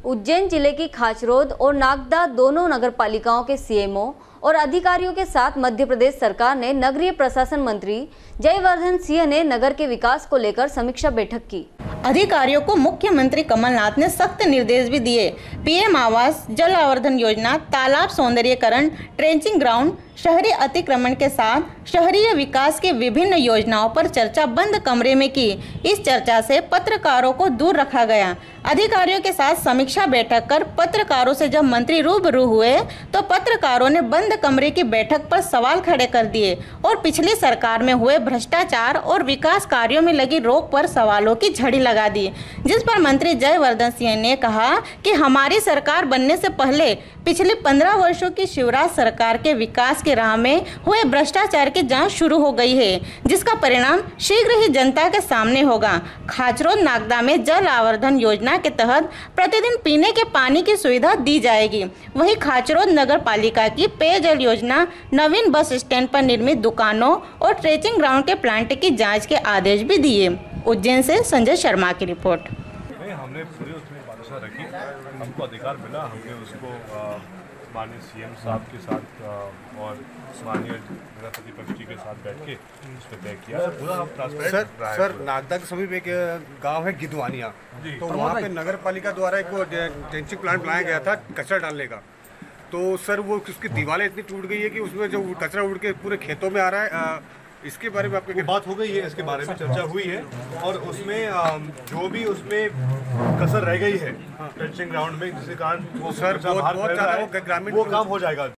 उज्जैन जिले की खाचरोद और नागदा दोनों नगर पालिकाओं के सीएमओ और अधिकारियों के साथ मध्य प्रदेश सरकार ने नगरीय प्रशासन मंत्री जयवर्धन सिंह ने नगर के विकास को लेकर समीक्षा बैठक की। अधिकारियों को मुख्यमंत्री कमलनाथ ने सख्त निर्देश भी दिए। पीएम आवास, जल आवर्धन योजना, तालाब सौंदर्यीकरण, ट्रेंचिंग ग्राउंड, शहरी अतिक्रमण के साथ शहरीय विकास की विभिन्न योजनाओं पर चर्चा बंद कमरे में की। इस चर्चा से पत्रकारों को दूर रखा गया। अधिकारियों के साथ समीक्षा बैठक कर पत्रकारों से जब मंत्री रूबरू हुए तो पत्रकारों ने बंद कमरे की बैठक पर सवाल खड़े कर दिए और पिछली सरकार में हुए भ्रष्टाचार और विकास कार्यों में लगी रोक पर सवालों की झड़ी लगा दी, जिस पर मंत्री जयवर्धन सिंह ने कहा कि हमारी सरकार बनने से पहले पिछले 15 वर्षों की शिवराज सरकार के विकास की राह में हुए भ्रष्टाचार की जांच शुरू हो गई है, जिसका परिणाम शीघ्र ही जनता के सामने होगा। खाचरोद नागदा में जल आवर्धन योजना के तहत प्रतिदिन पीने के पानी की सुविधा दी जाएगी। वहीं खाचरोद नगर पालिका की पेयजल योजना, नवीन बस स्टैंड पर निर्मित दुकानों और ट्रेंचिंग ग्राउंड के प्लांट की जाँच के आदेश भी दिए। उज्जैन से संजय शर्मा की रिपोर्ट। हमने पूरी उसमें बादशाह रखी, हमको अधिकार मिला, हमने उसको माननीय सीएम साहब के साथ और माननीय प्रतिपक्ष जी के साथ बैठ के उस पर तय किया। पूरा ट्रांसपेरेंट सर नागदा के समीप एक गांव है गिदवानिया, तो वहाँ पे नगर पालिका द्वारा एक ट्रेंचिंग प्लांट बनाया गया था कचरा डालने का। तो सर वो उसकी दीवारें इतनी टूट गई है कि उसमें जो कचरा उड़ के पूरे खेतों में आ रहा है। इसके बारे में आपकी बात हो गई है, इसके बारे में चर्चा हुई है और उसमें जो भी उसमें कसर रह गई है ट्रेंचिंग ग्राउंड में, जिसके कारण वो सर बहुत ज़्यादा ग्रामीण वो काम हो जाएगा।